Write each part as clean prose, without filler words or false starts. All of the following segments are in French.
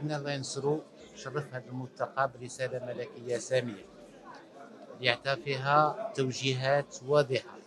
سيدنا الله ينصرو شرف هذا الملتقى برسالة ملكية سامية يعطى فيها توجيهات واضحة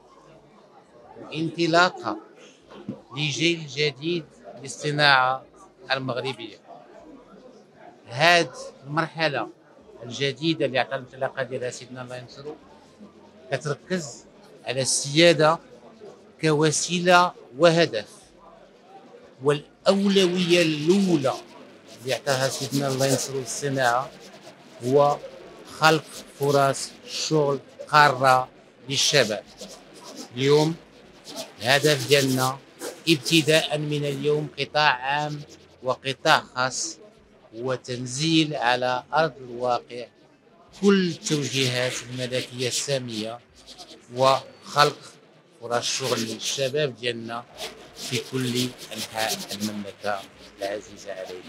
وانطلاقة لجيل جديد للصناعة المغربية. هذه المرحلة الجديدة اللي عطى الانطلاقة ديالها سيدنا الله ينصرو كتركز على السيادة كوسيلة وهدف، والأولوية الأولى اللي عطاها سيدنا الله ينصرو للصناعة هو خلق فرص شغل قارة للشباب. اليوم الهدف ديالنا ابتداء من اليوم قطاع عام وقطاع خاص هو تنزيل على أرض الواقع كل التوجيهات الملكية السامية وخلق فرص شغل للشباب ديالنا في كل أنحاء المملكة العزيزة علينا.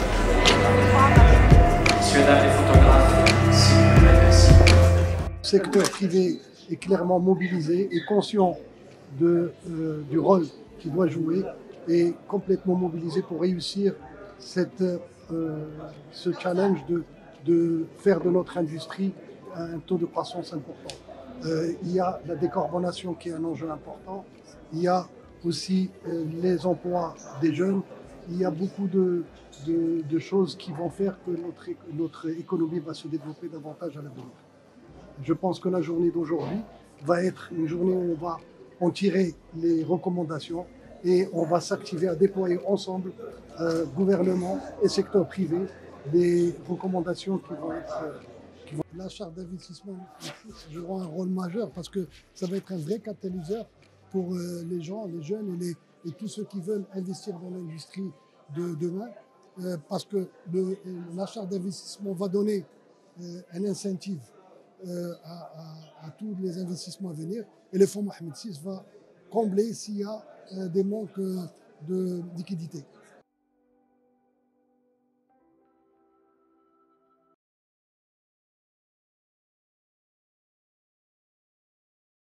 Le secteur privé est clairement mobilisé et conscient du rôle qu'il doit jouer et complètement mobilisé pour réussir ce challenge de faire de notre industrie un taux de croissance important. Il y a la décarbonation qui est un enjeu important, il y a aussi les emplois des jeunes, il y a beaucoup de choses qui vont faire que notre économie va se développer davantage à l'avenir. Je pense que la journée d'aujourd'hui va être une journée où on va en tirer les recommandations et on va s'activer à déployer ensemble, gouvernement et secteur privé, des recommandations qui vont être... La charte d'investissement jouera un rôle majeur parce que ça va être un vrai catalyseur pour les gens, les jeunes et tous ceux qui veulent investir dans l'industrie de demain. Parce que la charte d'investissement va donner un incentive à tous les investissements à venir et le fonds Mohamed VI va combler s'il y a des manques de liquidité.